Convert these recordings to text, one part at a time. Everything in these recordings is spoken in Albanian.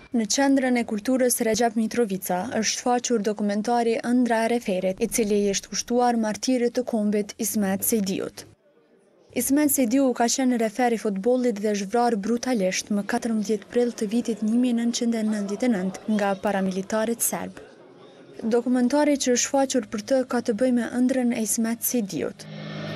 Në qendrën e kulturës Recep Mitrovica është shfaqur dokumentari Ëndra e Referit, i cili i është kushtuar martirit të kombit Ismet Sejdiut. Ismet Sejdiu ka qenë refer i futbollit dhe zhvrar brutalisht më 14 prill të vitit 1999 nga paramilitarit serb. Dokumentari që është shfaqur për të ka të bëjë me ëndrrën e Ismet Sejdiut.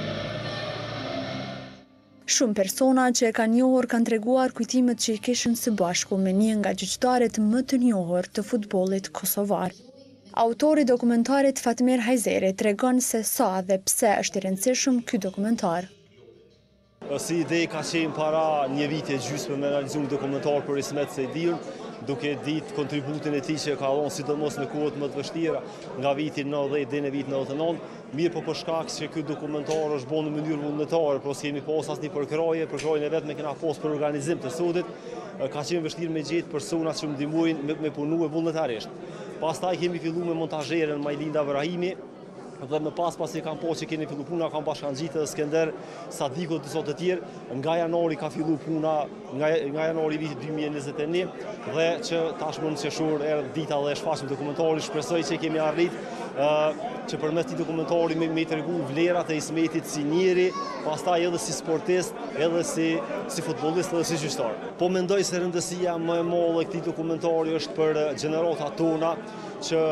Shumë persona që e kanë njohur kanë treguar kujtimet që i kishin së bashku me një nga gjyqtarët më të njohur të futbollit kosovar. Autori i dokumentarit Fatmir Hajzeri tregon se sa dhe pse është i rëndësishëm ky dokumentar. Si ide ka qenë para një viti e gjysmë me realizu një dokumentar për Ismet Sejdiun, duke ditë kontributin e tij që ka dhënë sidomos në kohët më të vështira, nga viti 90 deri në vitin 99, mirë po për shkak se ky dokumentar është bërë në mënyrë vullnetare, por s'kemi pas asnjë përkrojën e vetme kena pas për organizim të sodit, ka qenë vështirë me gjetë persona që më ndihmojnë me punu vullnetarisht. Pastaj kemi filluar me montazherën Majlinda Ibrahimi, dhe më pasi kam po që keni fillu puna, kam bashkangjitë dhe Skender, Sadiko dhe të tjerë, nga janari ka fillu puna, nga janari vitit 2021, dhe që tashmë në qeshur erë dita dhe shfaqim dokumentari, shpresoj që kemi arrit që përmes këtij dokumentari me tregu vlerat e Ismetit si njeri, pastaj edhe si sportist, edhe si futbollist edhe si gjyqtar. Po mendoj se rëndësia më e madhe e këtij dokumentari është për gjeneratat tona që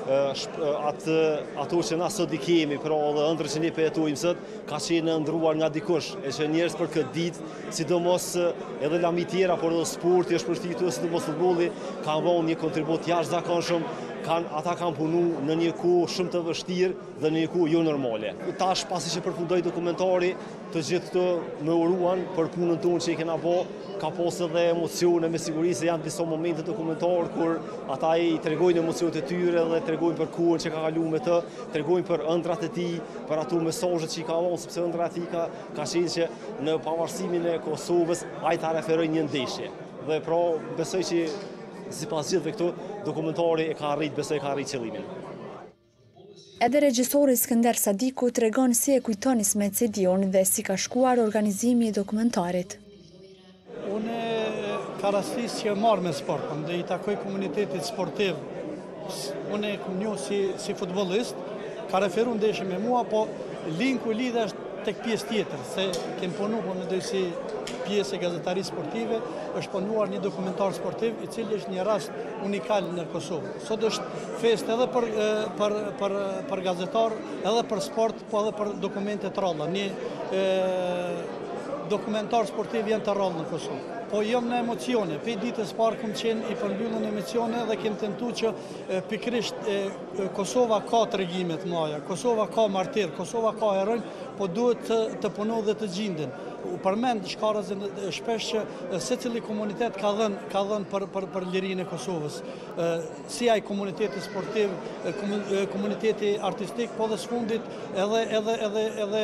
ato që na sot i kemi, pra dhe ëndrrën që ne përjetojmë sot, ka qenë ndruar nga dikush, e që njerëz për këtë ditë, sidomos edhe lami tjera, por edhe sporti është përshtytur, sidomos futbolli, kanë dhënë një kontribut jashtëzakonshëm, ata kanë punu në një kohë shumë të vështirë dhe në një kohë jo normale. Tash pasi që përfundoi dokumentari, të gjithë këto më uruan për punën tonë që i kena bë, ka pas edhe emocione, me siguri se janë disa momente dokumentar kur ata i tregojnë emocionet e tyre dhe tregojnë për kohën që ka kaluar me të, tregojnë për ëndrat e tij, për ato mesazhet që i ka dhënë, sepse ëndra e tij ka qenë që në pavarësimin e Kosovës ai ta referoi një ndeshje. Dhe pra besoj që sipas gjithëve këto, dokumentari besoj ka arrit qëllimin. Edhe regjisori Skender Sadiku tregon si e kujton Ismet Sejdiun dhe si ka shkuar organizimi i dokumentarit. Unë ka rastis që marrë me sportën dhe i takoj komunitetit sportiv. Unë e kom njoh si futbollist, ka referu ndeshje me mua, po linku lidhe është tek pjesë tjetër, se kem punu po në si pjesë e gazetarisë sportive, është punuar një dokumentar sportiv i cili është një rast unikal në Kosovë. Sot është fest edhe për gazetar, edhe për sport, po edhe për dokumente të ralla. Një dokumentar sportiv janë të rrallë në Kosovë. Po jam në emocione. Pe ditës parë kem qenë i përmbyllur në emocione dhe kem tentuar që pikërisht Kosova ka tregime të mëdha, Kosova ka martir, Kosova ka heronj, po duhet të punojë dhe të gjenden. U përmend shkarazën shpesh që secili komunitet ka dhënë për lirinë e Kosovës. Si ai komuniteti sportiv, komuniteti artistik, po dhe sfundit edhe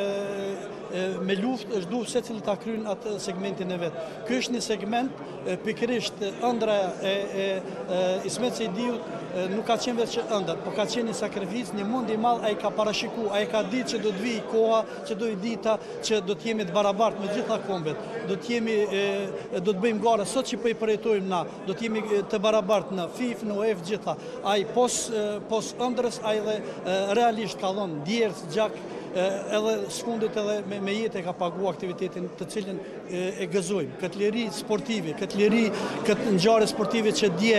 me luftë është duhet secili ta kryen atë segmentin e vet. Ky është një segment pikërisht ëndra e Ismet Sejdiut nuk ka qenë vetë ëndër, por ka qenë një sakrificë, një mundi i madh, ai ka parashikuar, ai ka ditë që do të vijë koha, që do i dita që do të jemi të barabartë me gjitha kombet, do të bëjmë gara sot që po i përjetojmë na, do të jemi të barabartë në FIFA, në UEFA gjitha. Ai pos ëndrës, ai dhe realisht ka dhënë djerës, gjak, edhe sfundit edhe me jetë e ka pagu aktivitetin të cilin e gëzojmë. Këtë liri sportive, këtë ngjarje sportive që dje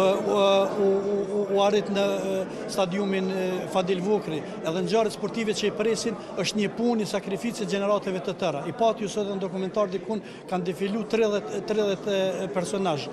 u arrit në stadiumin Fadil Vukri, edhe ngjarje sportive që i presin, është një punë i sakrificës gjeneratave të tëra. I pati ju sot në dokumentar dikun kanë defilu 30 personazh.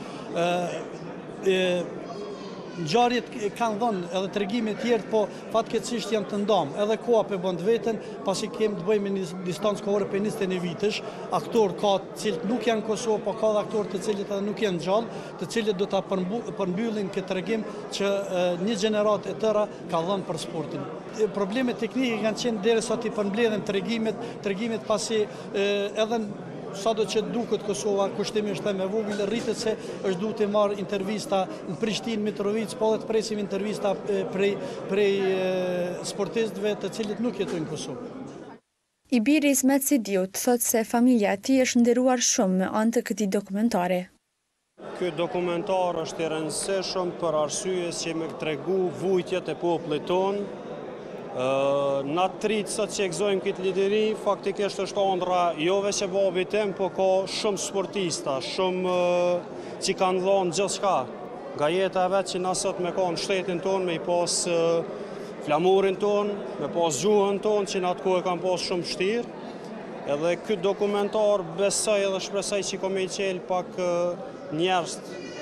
Ngjarjet kanë dhënë edhe tregime të tjerë, po fatkeqësisht janë të ndamë. Edhe koha pe bën veten, pasi kemi të bëjmë një distancë kohore për 21 vitesh. Aktor ka të cilët nuk janë në Kosovë, po ka dhe aktor të cilët edhe nuk janë gjallë, të cilët do ta përmbyllin këtë tregim që një gjenerat e tëra ka dhënë për sportin. Problemet teknike kanë qenë derisa ti përmbledhen tregimet pasi edhe sado që duket Kosova, kushtimisht me vogël, rritet se është duhet të marrë intervista në Prishtinë, Mitrovic, po dhe të presim intervista prej sportistëve të cilët nuk jetojnë në Kosovë. I biri Ismet Sejdiut thotë se familja e tij është nderuar shumë me anë të këtij dokumentari. Ky dokumentar është i rëndësishëm për arsye që me tregu vujtjet e popullit tonë. Na tritë sot që egzojmë këtë lideri, faktikisht është ëndra jo veç e babit tim, po ka shumë sportista, shumë që kanë dhonë gjithë shka. Nga jeta e vetë që na sot me ka në shtetin tonë, me i pas flamurin tonë, me pas gjuhën tonë, që në atë kohë kanë pas shumë vështirë. Edhe këtë dokumentar besoj edhe shpresoj që ka me i qelë pak njerëz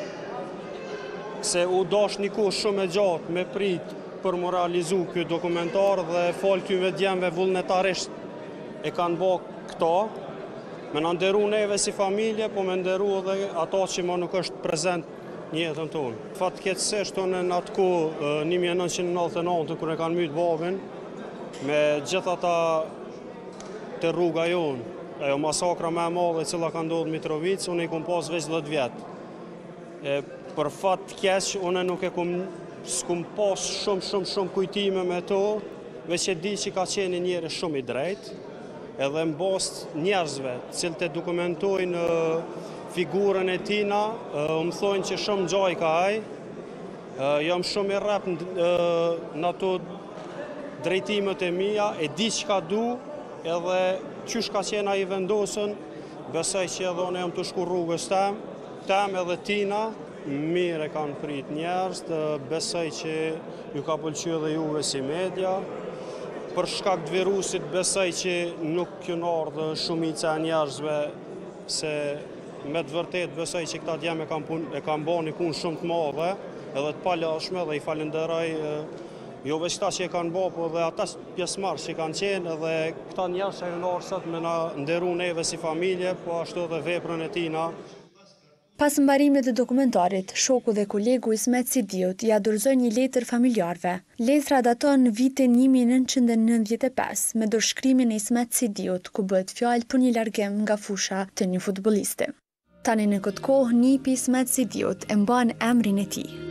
se u dash një kohë shumë e gjatë me prit për më realizu këtë dokumentar dhe falë këtyve djemve vullnetarisht e kanë bë këta. Me në nderu neve si familje, po me nderu edhe ata që ma nuk është prezent një jetën tonë. Fatkeqësisht tonë në atë kohë 1999 kër e kanë mytë babin, me gjithë ata të rruga jonë, ajo masakra me e madhe cila ka ndodhur në Mitrovic, unë i kom pas veç 10 vjetë. Për fat keq, unë nuk e s'kum pas shumë kujtime me to, veç e di që ka qenë njëri shumë i drejt, edhe në bazë njerëzve, cilët e dokumentojnë figurën e tina, më thonë që shumë gjaj ka aj, jam shumë i rrep në ato drejtimet e mija, e di që ka du, edhe qysh ka qenë a i vendosën, besoj që edhe unë jam të shku rrugës tem edhe tina, mire kanë prit njerëz, besoj që ju ka pëlqyer edhe juve si media. Për shkak të virusit besoj që nuk kënë ardhë shumica e njerëzve, se me të vërtet besoj që këta djemë e kanë bo një punë shumë të madhe, edhe të palashme dhe i falenderoj jo veç ta që e kanë bo, po dhe ata pjesëmarrës që kanë qenë, edhe këta njerëz që e në arë sot me na nderu neve si familje, po ashtu edhe veprën e tina. Pas mbarimit të dokumentarit, shoku dhe kolegu Ismet Sidiut ja dorëzoi një letër familjarve. Letra daton në vitin 1995 me dorëshkrimin e Ismet Sidiut, ku bëhet fjalë për një largim nga fusha të një futbollisti. Tani në këtë kohë nipi Ismet Sidiut e mban emrin e tij.